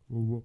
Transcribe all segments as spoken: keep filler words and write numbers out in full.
Vovô.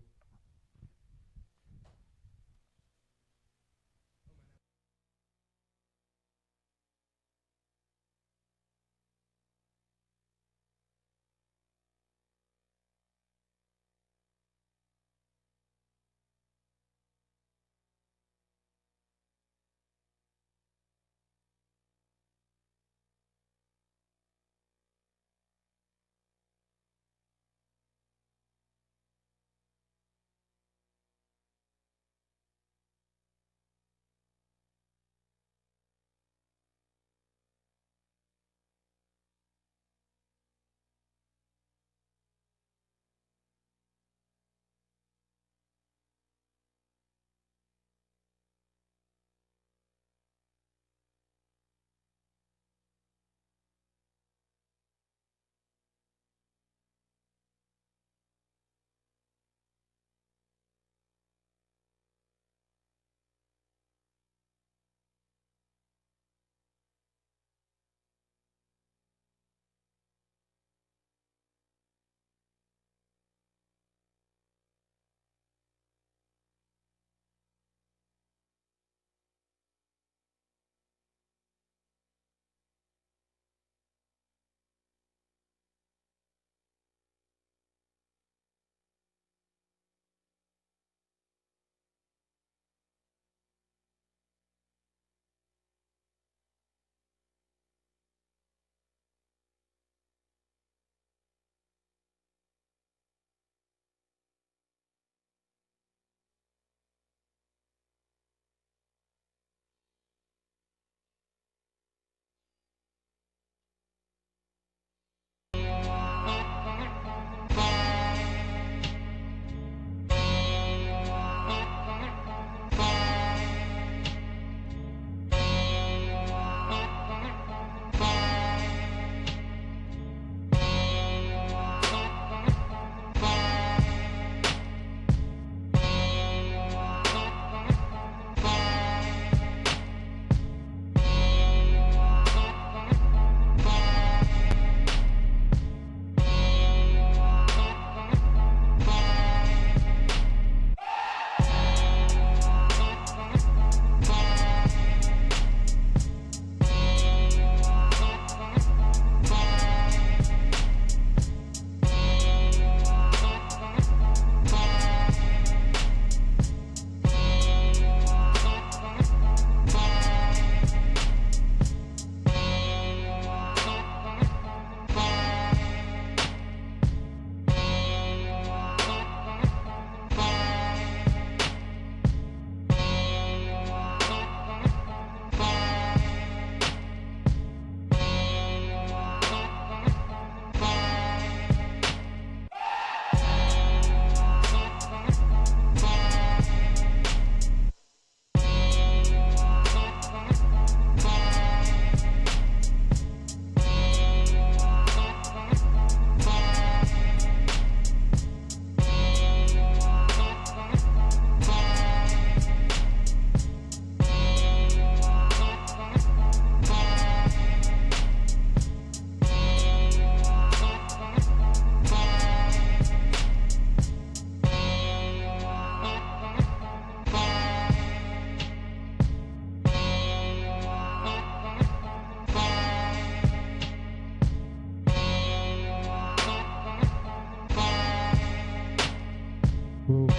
Vovô.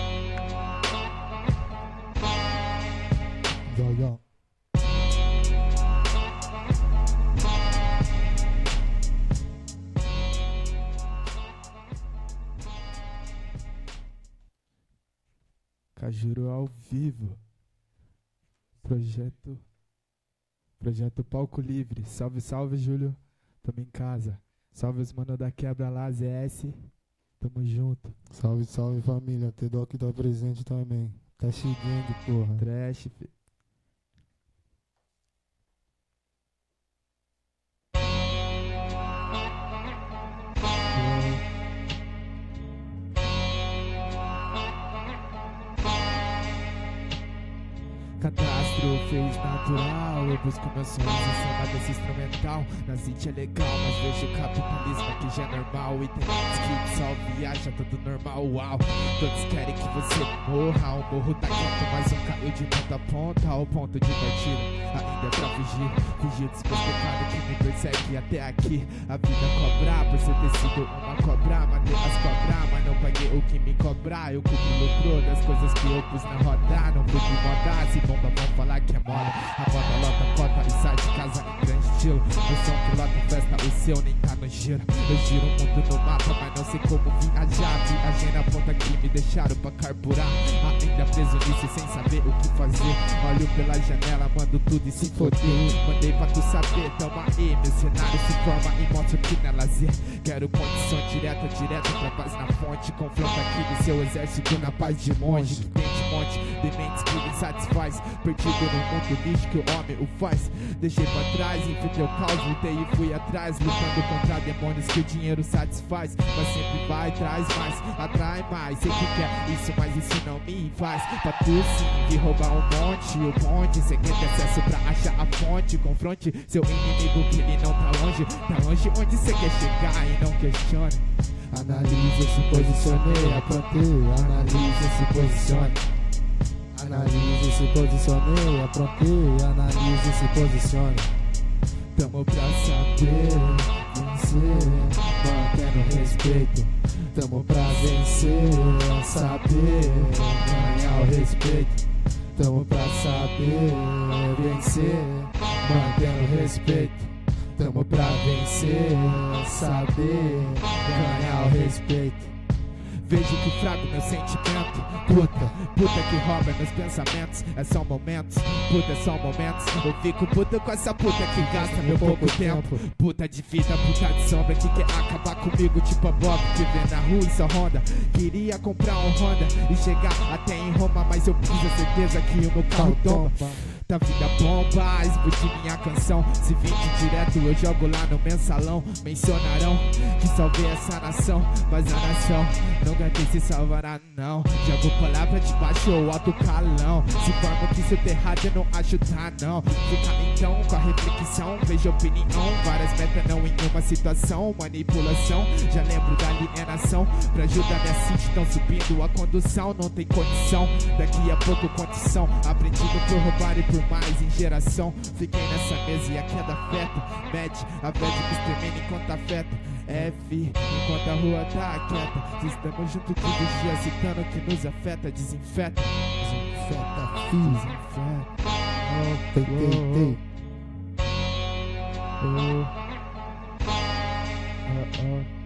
Zóio. Cajuru ao vivo. Projeto. Projeto Palco Livre. Salve, salve, Júlio. Tamo em casa. Salve os mano da quebra lá, Z S. Tamo junto. Salve, salve família. T-Doc tá presente também. Tá chegando, porra. Trash, fi. Cadastro monstro fez natural. Eu busco meus sonhos em cima desse instrumental. Na city é legal, mas vejo o capitalismo aqui já é normal. E tem mentes que só viaja, tudo normal, uau. Todos querem que você morra. O morro tá quieto, mas um caiu de ponta a ponta. Ao ponto de partida, ainda é pra fugir. Fugir dos meus pecados que me persegue até aqui. A vida cobrar por ser ter sido uma cobra. Matei as cobras, mas não paguei o que me cobrar. Eu cubro o lucro das coisas que eu pus na roda. Não fui de moda, se bomba vão falar que é moda. A moda lota, cota e sai de casa em grande estilo. Eu sou um que lota festa, o seu nem tá no giro. Eu giro o mundo no mapa, mas não sei como viajar. Viajei na ponta que me deixaram pra carburar. Ainda preso nisso sem saber o que fazer. Olho pela janela, mando tudo e se foder. Mandei pra tu saber, toma aí. Meu cenário se forma e mostra que não é lazer. Quero condição direta, direta pra paz na fonte. Confronta aqui de seu exército na paz de monge. Que tem de monte, dementes que me satisfaz. Perdido no mundo lixo que o homem o faz. Deixei pra trás, enfrentei o caos, lutei e fui atrás. Lutando contra demônios que o dinheiro satisfaz. Mas sempre vai, traz mais, atrai mais. Sei que quer isso, mas isso não me faz. Pra tu sim, de roubar um monte. O bonde, sem ter acesso pra achar a fonte. Confronte seu inimigo que ele não tá longe. Tá longe onde cê quer chegar e não questione. Analise, se posicionei, aprontei. Analise, se posicione. Analise, se posicionei, aprontei. Analise, se posicione. Tamo pra saber vencer, mantendo respeito. Tamo pra vencer, saber ganhar o respeito. Tamo pra saber vencer, mantendo respeito. Tamo pra vencer, saber ganhar o respeito. Vejo que frago meu sentimento. Puta, puta que rouba meus pensamentos. É só momentos, puta é só momentos. Eu fico puta com essa puta que gasta meu pouco tempo. Puta de vida, puta de sombra que quer acabar comigo. Tipo a Bob que vê na rua e só Honda. Queria comprar um Honda e chegar até em Roma, mas eu fiz a certeza que o meu carro tomba. Da vida bomba, explodi minha canção. Se vim de direto eu jogo lá no mensalão. Mencionarão que salvei essa nação, mas a nação não garante se salvará não. Jogo palavra de baixo ou alto calão. Se forma que seu errado eu não acho tá não. Fica então com a reflexão, vejo opinião. Várias metas não em uma situação. Manipulação, já lembro da alienação. Pra ajudar minha city tão subindo a condução. Não tem condição, daqui a pouco condição. Aprendido por roubar e por mais em geração. Fiquei nessa mesa e a queda afeta. Mete, a V E D me extermina enquanto afeta. F, enquanto a rua tá quieta. Se estamos juntos todo dia, citando o que nos afeta. Desinfeta, Desinfeta, fiz, desinfeta. oh, tei, tei, tei. Oh, oh, oh.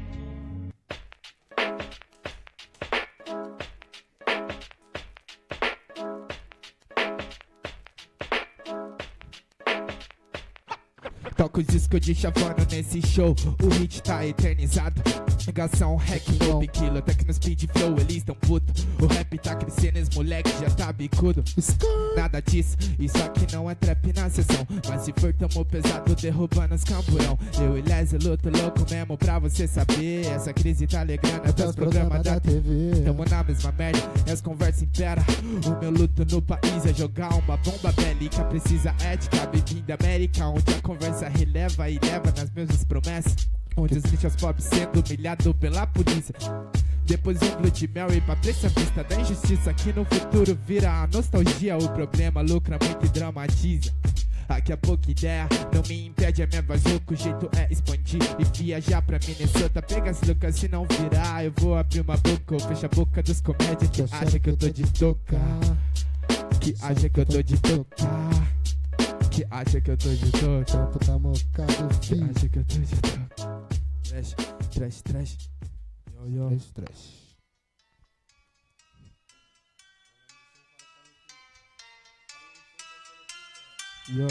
Toco os discos de chavano nesse show. O hit tá eternizado. Negação, hack, no kilo, tecno, speed, flow, eles tão puto. O rap tá crescendo, esse moleque já tá bicudo. Nada disso, isso aqui não é trap na sessão. Mas se for tamo pesado, derrubando os camburão. Eu e Leslie luto louco mesmo pra você saber. Essa crise tá alegrando até os programas da T V. Tamo na mesma merda, e as conversas impera. O meu luto no país é jogar uma bomba bélica. Precisa ética, bem-vinda América, onde a conversa releva e leva nas mesmas promessas. Onde os lixos pobres sendo humilhados pela polícia. Depois um Blood Mary pra preço vista da injustiça. Que no futuro vira a nostalgia. O problema lucra muito e dramatiza. Daqui a pouco ideia não me impede, a minha voz louca. O jeito é expandir e viajar pra Minnesota. Pega as loucas, se não virar eu vou abrir uma boca ou fecha a boca dos comédias que acha que eu tô de toca. Que acha que eu tô de toca. Que acha que eu tô de toca. Campo tá mocado, Que filho. acha que eu tô de toca. Trash, trash, trash. Yo, yo. Trash, trash. Yo.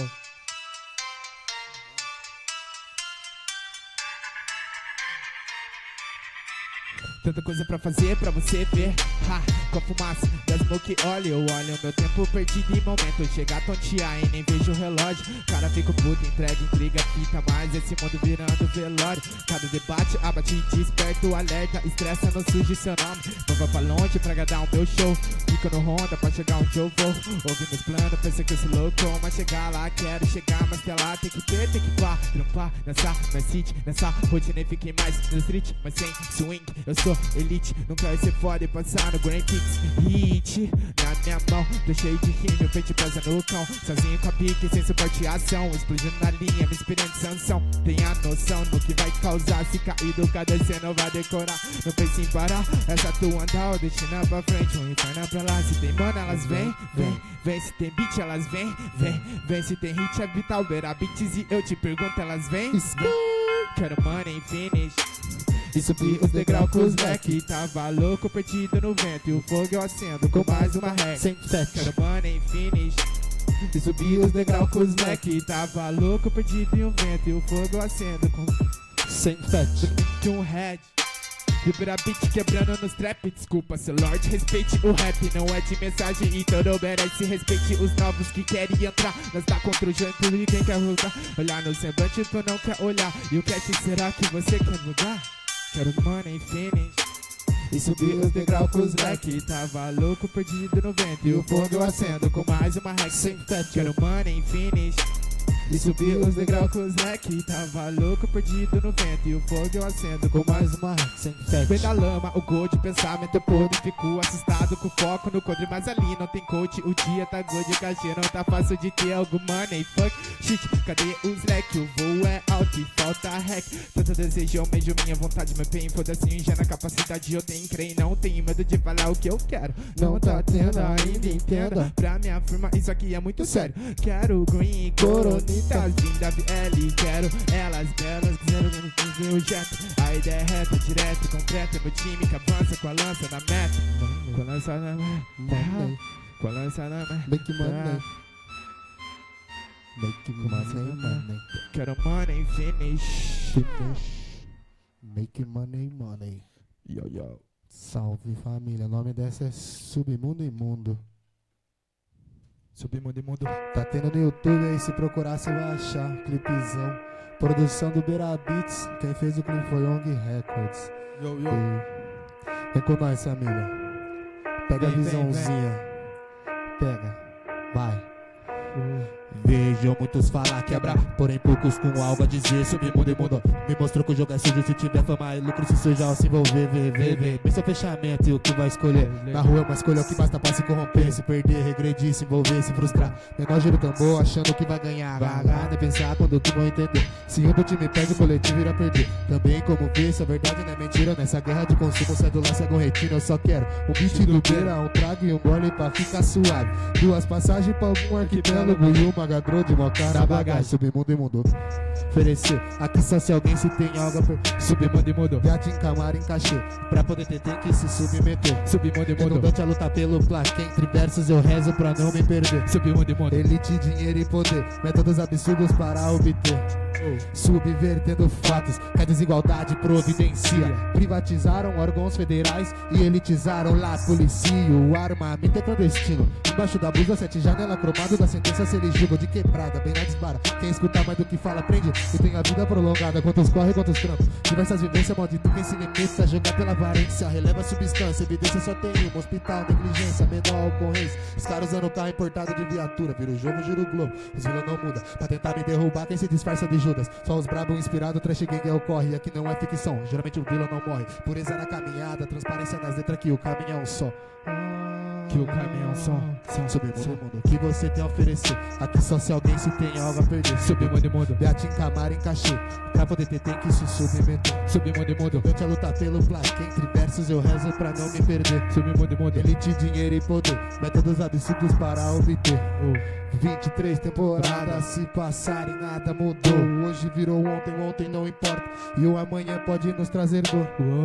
Tanta coisa pra fazer, pra você ver. Ha, com a fumaça da smoke olha. Eu olho o meu tempo perdido em momento chegar a tontear e nem vejo o relógio. Cara, fico puto, entrega, intriga, fita, mas esse mundo virando velório. Cada debate abate e desperta o alerta, estressa, não surge seu nome. Não vá pra longe pra agradar o meu show, fica no Honda pra chegar onde eu vou. Ouvi meus planos, pensei que eu sou louco, mas chegar lá, quero chegar, mas até lá tem que ter, tem que pá, trampar nessa, na city, nessa rotina e fiquei mais no street, mas sem swing. Eu sou elite, nunca vai ser foda e passar no Grand Kicks hit. Na minha mão, tô cheio de rima, eu feito pesa no cão, sozinho com a pique, sem suporte e ação, explodindo na linha, me inspirando de sanção. Tenha noção no que vai causar, se cair do cadê cê não vai decorar. Não pense em parar, essa tua andar, destina pra frente, um inferno pra lá. Se tem mana, elas vem, vem, vem. Se tem beat, elas vem, vem, vem. Se tem hit, é vital, verá beats e eu te pergunto, elas vem, vem. Quero money finish e subir os degraus com os leque. Tava louco, perdido no vento, e o fogo eu acendo com mais uma rec. Sem fete. Quero money finish e subir os degraus com os leque. Tava louco, perdido em um vento, e o fogo eu acendo com sem fete. De um head vibra beat quebrando nos trap. Desculpa, seu lord, respeite o rap. Não é de mensagem e todo merece. Respeite os novos que querem entrar. Nós tá contra o janto e quem quer lutar. Olhar no semblante, tu não quer olhar. E o que é que será que você quer mudar? Quero money finish e subir os degraus com os leque. Tava louco, perdido no vento, e o fogo eu acendo com mais uma rec. Sem fete. Quero money finish e subir os degraus com os leque. Tava louco, perdido no vento, e o fogo eu acendo com mais uma rec. Sem fete. Vem da lama, o gold, pensamento podre. Fico assustado com foco no codre, mas ali não tem coach. O dia tá good, o cachê não tá fácil de ter algum money. Fuck shit, cadê os leque? O voo é alto e falta hack. Tanto desejo, eu mejo minha vontade, meu pain. Foda-se, já na capacidade eu tenho, creio. Não tenho medo de falar o que eu quero. Não tá tendo ainda, entenda. Pra minha firma, isso aqui é muito sério. Quero green e coronitas, linda V L. Quero elas belas, quiseram ver o jeito. A ideia é reta, direto, concreta. Meu time que avança com a lança na meta. Com a lança na meta. Com a lança na meta. Make money. Make money, money. Quero money finish. Finish. Make money, money. Yo, yo. Salve família, o nome dessa é Submundo Imundo. Submundo Imundo. Tá tendo no YouTube aí, se procurar você vai achar. Clipezão. Produção do Beira Beats. Quem fez o clipe foi Ong Records. Yo, yo. E... Vem com nós, família. Pega vem, a visãozinha. vem, vem. Pega. Vai. Vejo muitos falar quebra, porém poucos com algo a dizer. Submundo Imundo me mostrou que o jogo é sujo. Se tiver fama e lucro, se sujar ou se envolver, vê, vê, vê. Pensa o fechamento e o que vai escolher. Na rua é uma escolha, o que basta pra se corromper. Se perder, regredir, se envolver, se frustrar. Menor giro tambor, achando que vai ganhar. Vagar, nem pensar quando que vão entender. Se um do time perde, o coletivo irá perder. Também como ver, se a verdade não é mentira. Nessa guerra de consumo, cedo lá, cego retina. Eu só quero um beat do beira, um trago e um gole pra ficar suave. Duas passagens pra algum arquipélago e uma gadro de mocar na bagagem. Submundo Imundo oferecer aqui só se alguém se tem algo a perder. Submundo Imundo. Gato em camar em cachê. Pra poder ter, tem que se submeter. Submundo Imundo. Redundante a lutar pelo plaque. Entre versos eu rezo pra não me perder. Submundo Imundo. Elite, dinheiro e poder. Métodos absurdos para obter. Subvertendo fatos que a desigualdade providencia. Privatizaram órgãos federais e elitizaram lá a polícia. O armamento é clandestino. Embaixo da blusa, sete janela cromado. Da sentença se ele julga de quebrada, bem na desbara. Quem escuta mais do que fala aprende e tem a vida prolongada. Quantos corre, quantos trampos. Diversas vivências, maldito quem se limita a jogar pela aparência. Releva a substância, evidência só tem uma. Hospital, negligência, menor ocorrência. Os caras usando carro importado de viatura. Vira o jogo, gira o globo. Os vilões não muda. Pra tentar me derrubar, quem se disfarça de Judas. Só os brabos inspirados, trash gang ocorre. Aqui não é ficção, geralmente o vilão não morre. Pureza na caminhada, transparência nas letras, que o caminho é um só. Que o caminho é um só. Submundo Imundo, que você tem a oferecer. Aqui só se alguém se tem algo a perder. Submundo Imundo. Beate em camar em cachê. Pra poder ter, tem que se submeter. Submundo Imundo. Durante a luta pelo plaque. Entre versos eu rezo pra não me perder. Submundo Imundo. Elite, dinheiro e poder. Métodos absurdos para obter. vinte e três temporadas se passarem, nada mudou. Hoje virou ontem, ontem não importa. E o amanhã pode nos trazer dor.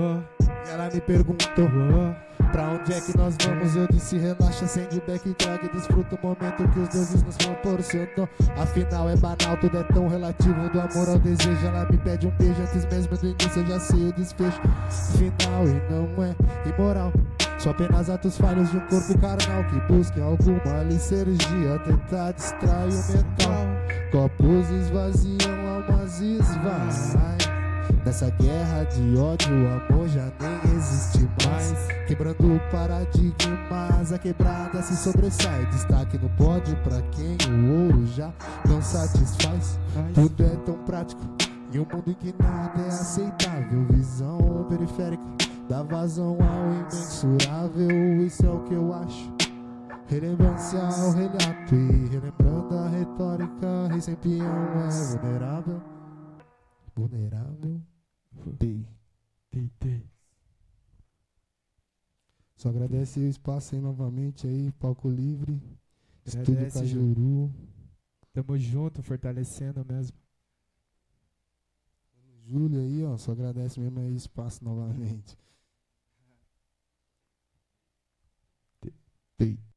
E ela me perguntou: pra onde é que nós vamos? Eu disse: relaxa, acende o backtrack, desfruta o momento que os deuses nos proporcionam. Afinal é banal, tudo é tão relativo. Do amor ao desejo, ela me pede um beijo. Antes mesmo do início eu já sei o desfecho final. E não é imoral São apenas atos falhos de um corpo carnal que busca alguma licergia, tentar distrair o mental. Copos esvaziam, almas esvaem. Nessa guerra de ódio, o amor já nem existe mais. Quebrando paradigmas, a quebrada se sobressai. Destaque no pódio pra quem o ouro já não satisfaz. Tudo é tão prático em um mundo em que nada é aceitável. Visão periférica dá vazão ao imensurável. Isso é o que eu acho. Relembrança ao relato e relembrando a retórica. Rei sem peão é vulnerável. Vulnerável. Tei. Tei, tei. Só agradece o espaço aí novamente aí, palco livre. Estúdio Agradece, Cajuru. Tamo junto, fortalecendo mesmo. Júlio aí, ó, só agradece mesmo aí o espaço novamente. Tei.